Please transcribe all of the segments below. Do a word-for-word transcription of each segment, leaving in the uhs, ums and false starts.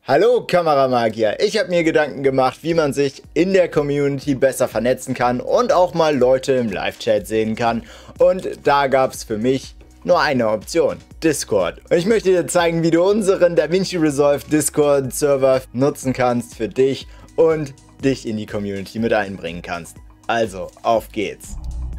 Hallo Kameramagier, ich habe mir Gedanken gemacht, wie man sich in der Community besser vernetzen kann und auch mal Leute im Live-Chat sehen kann. Und da gab es für mich nur eine Option, Discord. Und ich möchte dir zeigen, wie du unseren DaVinci Resolve Discord-Server nutzen kannst für dich und dich in die Community mit einbringen kannst. Also, auf geht's!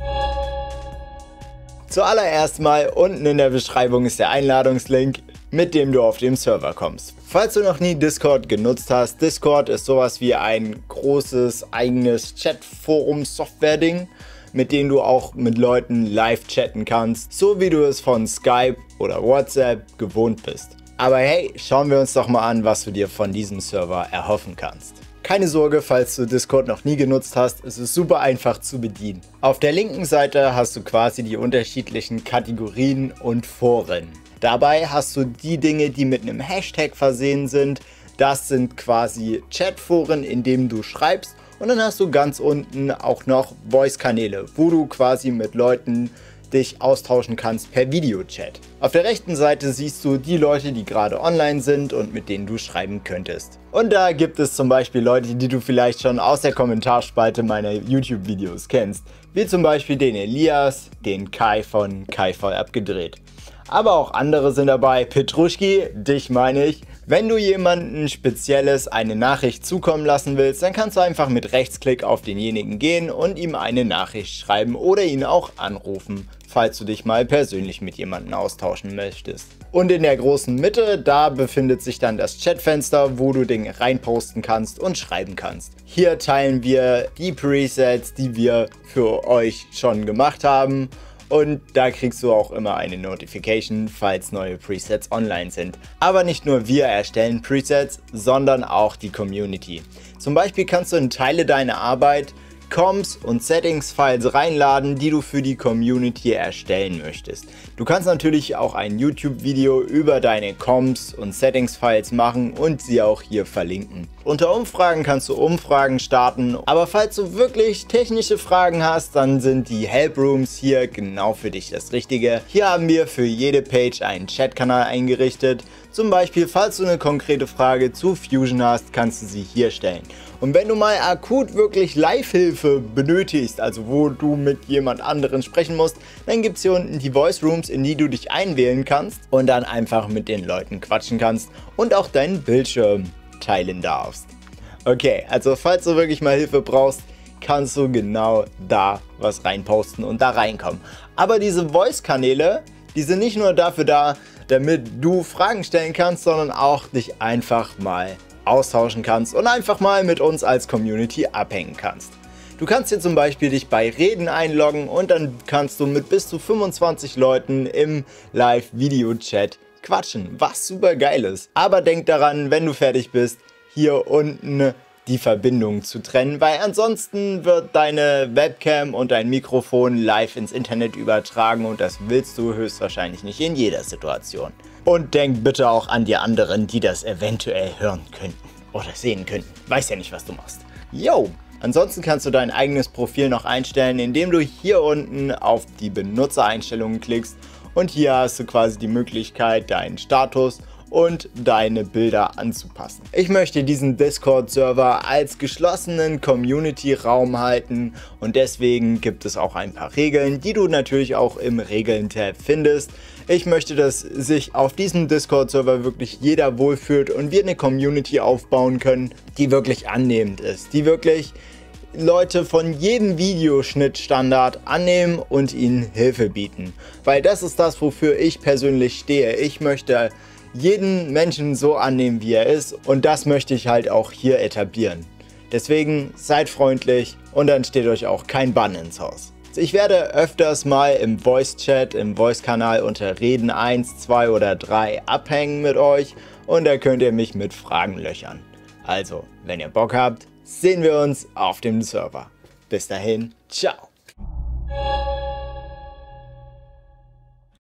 Zuallererst mal unten in der Beschreibung ist der Einladungslink, mit dem du auf den Server kommst. Falls du noch nie Discord genutzt hast, Discord ist sowas wie ein großes eigenes Chat-Forum-Software-Ding, mit dem du auch mit Leuten live chatten kannst, so wie du es von Skype oder WhatsApp gewohnt bist. Aber hey, schauen wir uns doch mal an, was du dir von diesem Server erhoffen kannst. Keine Sorge, falls du Discord noch nie genutzt hast, es ist super einfach zu bedienen. Auf der linken Seite hast du quasi die unterschiedlichen Kategorien und Foren. Dabei hast du die Dinge, die mit einem Hashtag versehen sind. Das sind quasi Chatforen, in denen du schreibst. Und dann hast du ganz unten auch noch Voice-Kanäle, wo du quasi mit Leuten dich austauschen kannst per Videochat. Auf der rechten Seite siehst du die Leute, die gerade online sind und mit denen du schreiben könntest. Und da gibt es zum Beispiel Leute, die du vielleicht schon aus der Kommentarspalte meiner YouTube-Videos kennst. Wie zum Beispiel den Elias, den Kai von Kai voll abgedreht. Aber auch andere sind dabei. Petruschki, dich meine ich. Wenn du jemanden Spezielles eine Nachricht zukommen lassen willst, dann kannst du einfach mit Rechtsklick auf denjenigen gehen und ihm eine Nachricht schreiben oder ihn auch anrufen, falls du dich mal persönlich mit jemandem austauschen möchtest. Und in der großen Mitte, da befindet sich dann das Chatfenster, wo du Dinge reinposten kannst und schreiben kannst. Hier teilen wir die Presets, die wir für euch schon gemacht haben. Und da kriegst du auch immer eine Notification, falls neue Presets online sind. Aber nicht nur wir erstellen Presets, sondern auch die Community. Zum Beispiel kannst du in Teile deiner Arbeit Comps und Settings-Files reinladen, die du für die Community erstellen möchtest. Du kannst natürlich auch ein YouTube-Video über deine Comps und Settings-Files machen und sie auch hier verlinken. Unter Umfragen kannst du Umfragen starten, aber falls du wirklich technische Fragen hast, dann sind die Help-Rooms hier genau für dich das Richtige. Hier haben wir für jede Page einen Chat-Kanal eingerichtet. Zum Beispiel, falls du eine konkrete Frage zu Fusion hast, kannst du sie hier stellen. Und wenn du mal akut wirklich Live-Hilfe benötigst, also wo du mit jemand anderen sprechen musst, dann gibt es hier unten die Voice Rooms, in die du dich einwählen kannst und dann einfach mit den Leuten quatschen kannst und auch deinen Bildschirm teilen darfst. Okay, also falls du wirklich mal Hilfe brauchst, kannst du genau da was reinposten und da reinkommen. Aber diese Voice-Kanäle, die sind nicht nur dafür da, damit du Fragen stellen kannst, sondern auch dich einfach mal austauschen kannst und einfach mal mit uns als Community abhängen kannst. Du kannst hier zum Beispiel dich bei Reden einloggen und dann kannst du mit bis zu fünfundzwanzig Leuten im Live-Video-Chat quatschen, was super geil ist. Aber denk daran, wenn du fertig bist, hier unten die Verbindung zu trennen, weil ansonsten wird deine Webcam und dein Mikrofon live ins Internet übertragen und das willst du höchstwahrscheinlich nicht in jeder Situation. Und denk bitte auch an die anderen, die das eventuell hören könnten oder sehen könnten. Weiß ja nicht, was du machst. Yo! Ansonsten kannst du dein eigenes Profil noch einstellen, indem du hier unten auf die Benutzereinstellungen klickst und hier hast du quasi die Möglichkeit, deinen Status und deine Bilder anzupassen. Ich möchte diesen Discord-Server als geschlossenen Community-Raum halten und deswegen gibt es auch ein paar Regeln, die du natürlich auch im Regeln-Tab findest. Ich möchte, dass sich auf diesem Discord-Server wirklich jeder wohlfühlt und wir eine Community aufbauen können, die wirklich annehmend ist, die wirklich Leute von jedem Videoschnittstandard annehmen und ihnen Hilfe bieten. Weil das ist das, wofür ich persönlich stehe. Ich möchte jeden Menschen so annehmen, wie er ist und das möchte ich halt auch hier etablieren. Deswegen seid freundlich und dann steht euch auch kein Bann ins Haus. Ich werde öfters mal im Voice-Chat, im Voice-Kanal unter Reden eins, zwei oder drei abhängen mit euch und da könnt ihr mich mit Fragen löchern. Also, wenn ihr Bock habt, sehen wir uns auf dem Server. Bis dahin, ciao!